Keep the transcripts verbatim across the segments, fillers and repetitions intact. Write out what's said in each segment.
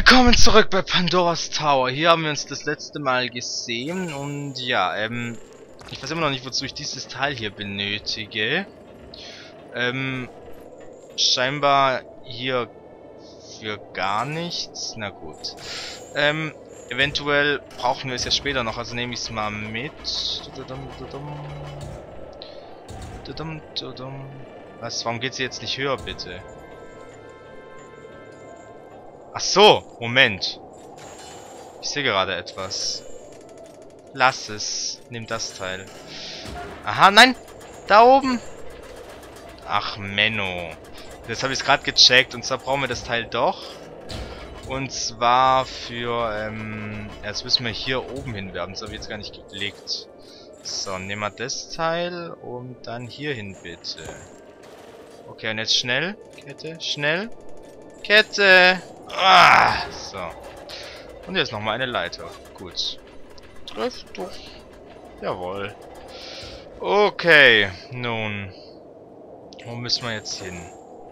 Willkommen zurück bei Pandoras Tower. Hier haben wir uns das letzte Mal gesehen und ja, ähm, ich weiß immer noch nicht, wozu ich dieses Teil hier benötige. Ähm, scheinbar hier für gar nichts. Na gut. Ähm, eventuell brauchen wir es ja später noch, also nehme ich es mal mit. Was, warum geht sie jetzt nicht höher, bitte? Ach so, Moment. Ich sehe gerade etwas. Lass es. Nimm das Teil. Aha, nein! Da oben! Ach, Menno. Jetzt habe ich es gerade gecheckt. Und zwar brauchen wir das Teil doch. Und zwar für, ähm... jetzt müssen wir hier oben hinwerfen. Das habe ich jetzt gar nicht geblickt. So, nehmen wir das Teil und dann hier hin, bitte. Okay, und jetzt schnell. Kette, schnell. Kette! Ah, so. Und jetzt nochmal eine Leiter. Gut. Trifft doch. Jawohl. Okay, nun. Wo müssen wir jetzt hin?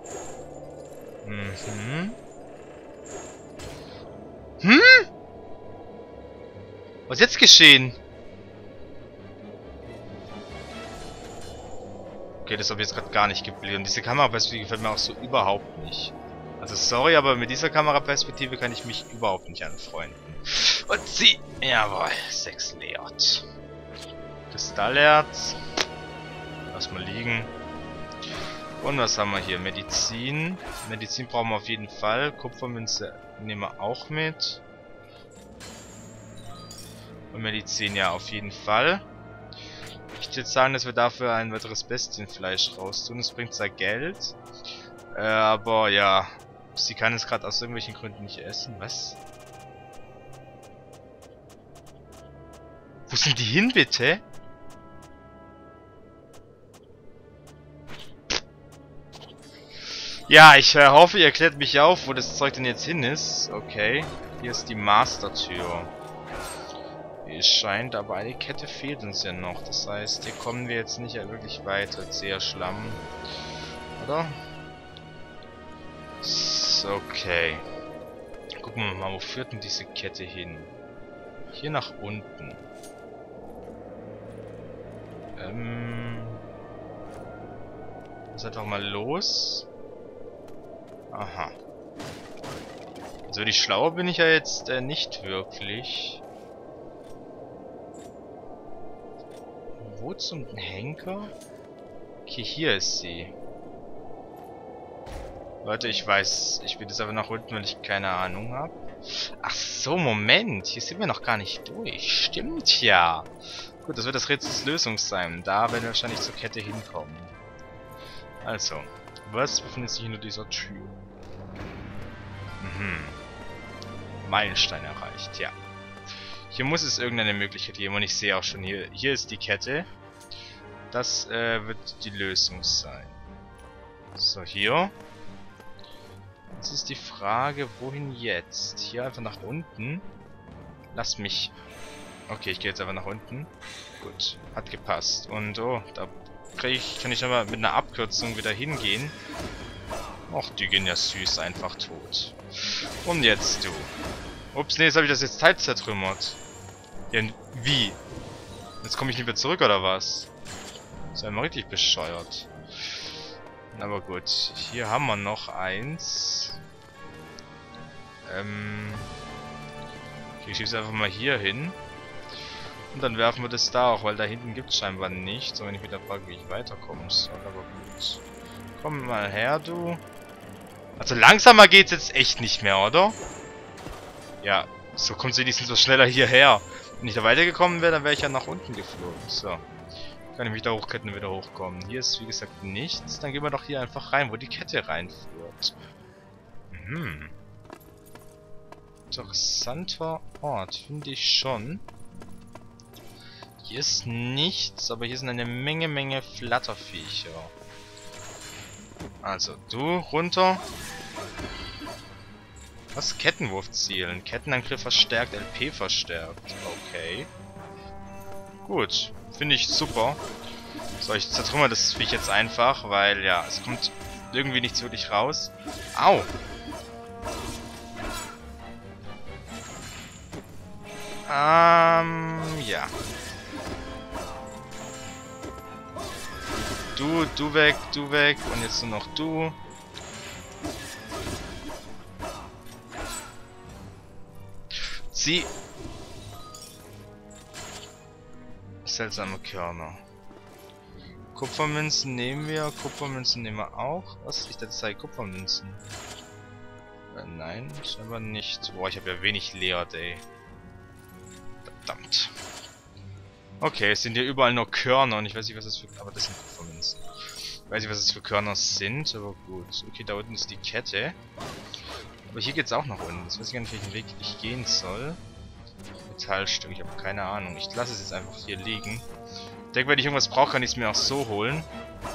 Mhm. Hm? Was ist jetzt geschehen? Okay, das habe ich jetzt gerade gar nicht geblickt. Und diese Kameraperspektive gefällt mir auch so überhaupt nicht. Also sorry, aber mit dieser Kameraperspektive kann ich mich überhaupt nicht anfreunden. Und sie... Jawohl, sechs leert. Kristallerz. Lass mal liegen. Und was haben wir hier? Medizin. Medizin brauchen wir auf jeden Fall. Kupfermünze nehmen wir auch mit. Und Medizin ja auf jeden Fall. Ich würde jetzt sagen, dass wir dafür ein weiteres Bestienfleisch raustun. Das bringt zwar Geld. Äh, aber ja... Sie kann es gerade aus irgendwelchen Gründen nicht essen. Was? Wo sind die hin, bitte? Ja, ich äh, hoffe, ihr klärt mich auf, wo das Zeug denn jetzt hin ist. Okay. Hier ist die Mastertür. Es scheint, aber eine Kette fehlt uns ja noch. Das heißt, hier kommen wir jetzt nicht wirklich weiter. Sehr Schlamm. Oder? Okay. Gucken wir mal, wo führt denn diese Kette hin? Hier nach unten. Ähm. Lass einfach mal los. Aha. Also wirklich schlauer bin ich ja jetzt äh, nicht wirklich. Wo zum Henker? Okay, hier ist sie. Leute, ich weiß, ich will das aber nach unten, weil ich keine Ahnung habe. Ach so, Moment. Hier sind wir noch gar nicht durch. Stimmt ja. Gut, das wird das Rätsels Lösung sein. Da werden wir wahrscheinlich zur Kette hinkommen. Also, was befindet sich hinter dieser Tür? Mhm. Meilenstein erreicht, ja. Hier muss es irgendeine Möglichkeit geben und ich sehe auch schon hier. Hier ist die Kette. Das äh, wird die Lösung sein. So, hier. Jetzt ist die Frage, wohin jetzt? Hier einfach nach unten. Lass mich... Okay, ich gehe jetzt einfach nach unten. Gut, hat gepasst. Und oh, da krieg ich, kann ich aber mit einer Abkürzung wieder hingehen. Och, die gehen ja süß einfach tot. Und jetzt du. Ups, nee, jetzt habe ich das jetzt Teil zertrümmert. Ja, wie? Jetzt komme ich nicht mehr zurück, oder was? Das ist ja immer richtig bescheuert. Aber gut, hier haben wir noch eins. Ähm. Okay, ich schiebe es einfach mal hier hin. Und dann werfen wir das da auch, weil da hinten gibt es scheinbar nichts. Und wenn ich wieder frage, wie ich weiterkommen soll, aber gut. Komm mal her, du. Also langsamer geht's jetzt echt nicht mehr, oder? Ja, so kommt sie wenigstens so schneller hierher. Wenn ich da weitergekommen wäre, dann wäre ich ja nach unten geflogen. So. Kann ich mich da hochketten und wieder hochkommen. Hier ist wie gesagt nichts. Dann gehen wir doch hier einfach rein, wo die Kette reinführt. Mhm. Interessanter Ort, finde ich schon. Hier ist nichts, aber hier sind eine Menge, Menge Flatterviecher. Also, du runter. Was? Kettenwurf zielen. Kettenangriff verstärkt, L P verstärkt. Okay. Gut. Finde ich super. So, ich zertrümmer das Viech jetzt einfach, weil ja, es kommt irgendwie nichts wirklich raus. Au! Ähm, ja. Du, du weg, du weg und jetzt nur noch du. Sie. Seltsame Körner. Kupfermünzen nehmen wir, Kupfermünzen nehmen wir auch. Was? Ich dachte, sei Kupfermünzen. Äh, nein, scheinbar nicht. Boah, ich habe ja wenig Leert, ey. Verdammt. Okay, es sind hier überall nur Körner und ich weiß nicht, was das für... Aber das sind Kupfermünzen. Ich weiß nicht, was das für Körner sind, aber gut. Okay, da unten ist die Kette. Aber hier geht's auch nach unten. Jetzt weiß ich gar nicht, welchen Weg ich gehen soll. Metallstück, ich habe keine Ahnung. Ich lasse es jetzt einfach hier liegen. Ich denke, wenn ich irgendwas brauche, kann ich es mir auch so holen.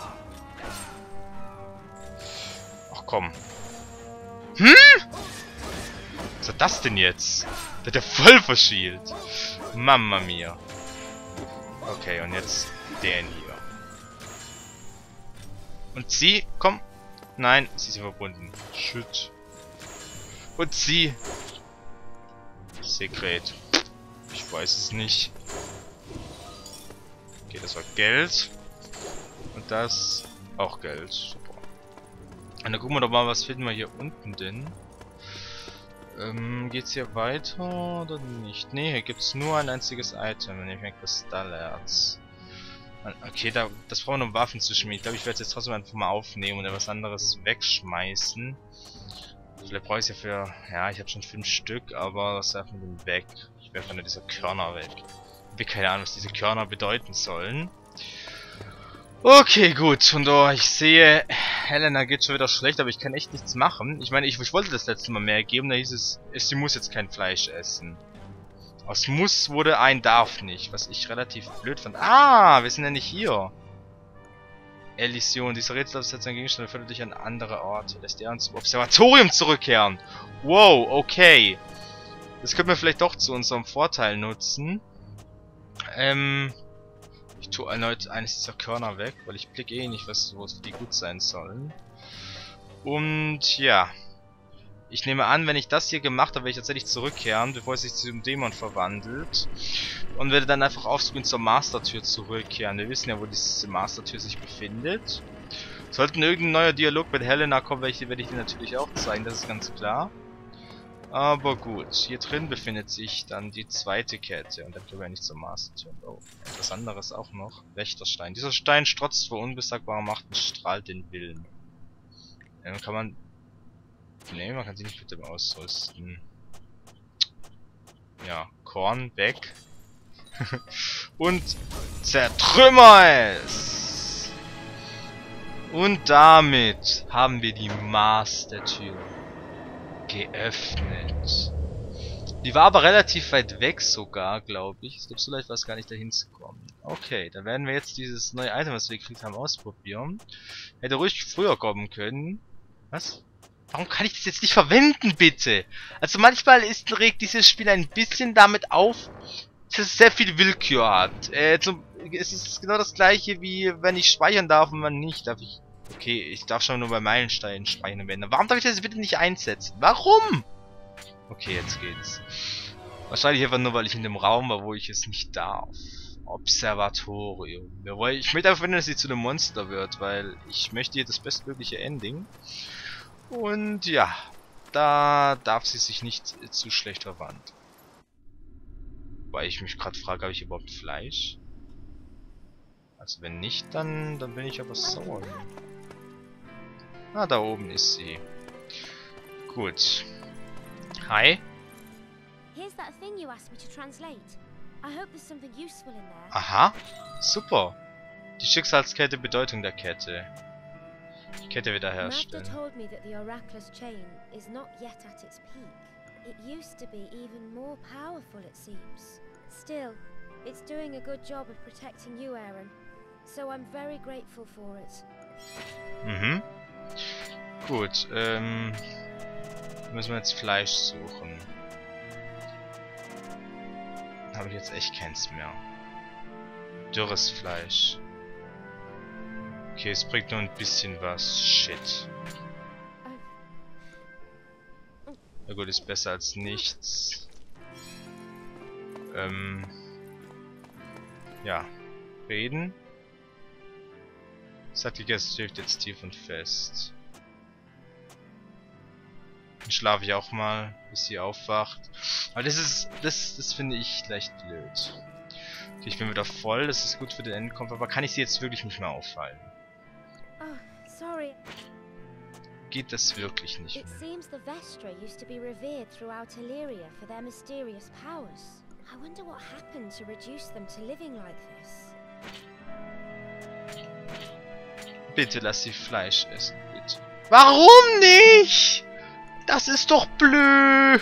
Ach komm. Hm? Was ist das denn jetzt? Der hat ja voll verschielt. Mamma mia. Okay, und jetzt den hier. Und sie, komm. Nein, sie sind verbunden. Shit. Und sie. Sekret. Ich weiß es nicht. Okay, das war Geld. Und das auch Geld. Super. Und dann gucken wir doch mal, was finden wir hier unten denn. Ähm, geht's hier weiter oder nicht? Ne, hier gibt's nur ein einziges Item, nämlich ein Kristallerz. Okay, da, das brauchen wir um Waffen zu schmieden. Ich glaube, ich werde es jetzt trotzdem einfach mal aufnehmen und etwas anderes wegschmeißen. Vielleicht brauche ich es ja für... Ja, ich habe schon fünf Stück, aber was werfen wir denn weg? Ich werfe nur diese Körner weg. Ich habe keine Ahnung, was diese Körner bedeuten sollen. Okay, gut. Und oh, ich sehe, Helena geht schon wieder schlecht, aber ich kann echt nichts machen. Ich meine, ich, ich wollte das letzte Mal mehr geben, da hieß es, sie muss jetzt kein Fleisch essen. Aus muss wurde ein darf nicht, was ich relativ blöd fand. Ah, wir sind ja nicht hier. Elysion, diese Rätselaufsetzung Gegenstände führt dich an andere Orte. Lässt die zum Observatorium zurückkehren. Wow, okay. Das könnten wir vielleicht doch zu unserem Vorteil nutzen. Ähm... Ich tue erneut eines dieser Körner weg, weil ich blicke eh nicht, was wo die gut sein sollen. Und ja. Ich nehme an, wenn ich das hier gemacht habe, werde ich tatsächlich zurückkehren, bevor es sich zum Dämon verwandelt. Und werde dann einfach aufscreen zur Mastertür zurückkehren. Wir wissen ja, wo diese Mastertür sich befindet. Sollten irgendein neuer Dialog mit Helena kommen, werde ich, werde ich dir natürlich auch zeigen, das ist ganz klar. Aber gut, hier drin befindet sich dann die zweite Kette und dann können wir ja nicht zur Mastertür. Oh, etwas anderes auch noch. Wächterstein. Dieser Stein strotzt vor unbesagbarer Macht und strahlt den Willen. Ja, dann kann man... Ne, man kann sich nicht mit dem ausrüsten. Ja, Korn weg. Und zertrümmer es! Und damit haben wir die Mastertür geöffnet. Die war aber relativ weit weg sogar, glaube ich. Es gibt so leicht was gar nicht dahin zu kommen. Okay, dann werden wir jetzt dieses neue Item, was wir gekriegt haben, ausprobieren. Hätte ruhig früher kommen können. Was? Warum kann ich das jetzt nicht verwenden, bitte? Also manchmal ist, regt dieses Spiel ein bisschen damit auf, dass es sehr viel Willkür hat. Äh, zum, es ist genau das gleiche wie wenn ich speichern darf und man nicht. Darf ich... Okay, ich darf schon nur bei Meilensteinen speichern werden. Warum darf ich das bitte nicht einsetzen? Warum? Okay, jetzt geht's. Wahrscheinlich einfach nur, weil ich in dem Raum war, wo ich es nicht darf. Observatorium. Ich möchte einfach, dass sie zu einem Monster wird, weil ich möchte hier das bestmögliche Ending. Und ja, da darf sie sich nicht zu schlecht verwandeln. Weil ich mich gerade frage, habe ich überhaupt Fleisch? Also wenn nicht, dann, dann bin ich aber sauer. Ah, da oben ist sie. Gut. Hi. Aha, super. Die Schicksalskette, Bedeutung der Kette. Die Kette wiederherstellen. told me that the Oracle's chain is not yet at its peak. It used to be even more powerful, it seems. Still, it's doing a good job of protecting you, Aaron. So I'm very grateful for it. Mhm. Gut, ähm... müssen wir jetzt Fleisch suchen. Habe ich jetzt echt keins mehr. Dürres Fleisch. Okay, es bringt nur ein bisschen was. Shit. Na gut, ist besser als nichts. ähm, ja, reden. Es hat gegessen, schläft jetzt tief und fest. Dann schlafe ich auch mal, bis sie aufwacht. Aber das ist, das, das finde ich leicht blöd. Okay, ich bin wieder voll, das ist gut für den Endkampf, aber kann ich sie jetzt wirklich nicht mehr aufhalten? Oh, sorry. Geht das wirklich nicht It mehr? seems the Vestra used to be revered throughout Illyria for their mysterious powers. I wonder what happened to reduce them to living like this. Bitte lass sie Fleisch essen, bitte. Warum nicht? Das ist doch blöd.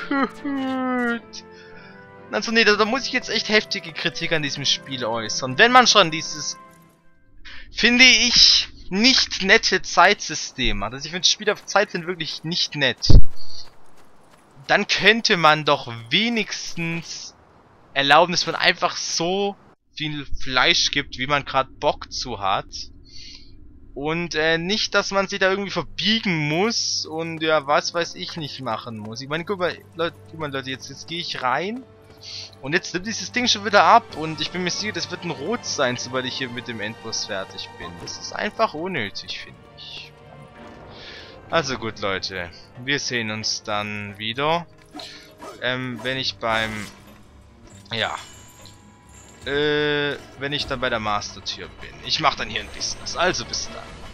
Also nee, da, da muss ich jetzt echt heftige Kritik an diesem Spiel äußern. Wenn man schon dieses, finde ich, nicht nette Zeitsystem hat. Also ich finde Spiele auf Zeit sind wirklich nicht nett. Dann könnte man doch wenigstens erlauben, dass man einfach so viel Fleisch gibt, wie man gerade Bock zu hat. Und äh, nicht, dass man sich da irgendwie verbiegen muss und ja, was weiß ich nicht machen muss. Ich meine, guck mal, Leute, guck mal, Leute jetzt, jetzt gehe ich rein und jetzt nimmt dieses Ding schon wieder ab und ich bin mir sicher, das wird ein Rot sein, sobald ich hier mit dem Endboss fertig bin. Das ist einfach unnötig, finde ich. Also gut, Leute, wir sehen uns dann wieder, ähm, wenn ich beim, ja, Äh, wenn ich dann bei der Mastertür bin. Ich mache dann hier ein Business. Also bis dann.